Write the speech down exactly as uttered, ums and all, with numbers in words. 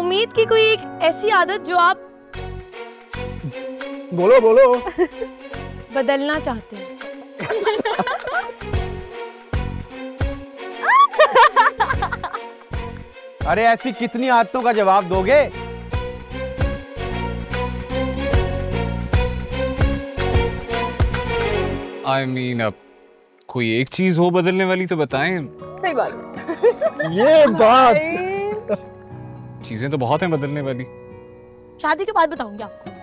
उम्मीद की कोई एक ऐसी आदत जो आप बोलो बोलो बदलना चाहते हैं। अरे ऐसी कितनी आदतों का जवाब दोगे? आई I मीन mean, अब कोई एक चीज हो बदलने वाली तो बताएं। सही बात। ये बात चीजें तो बहुत हैं बदलने वाली। शादी के बाद बताऊंगी आपको।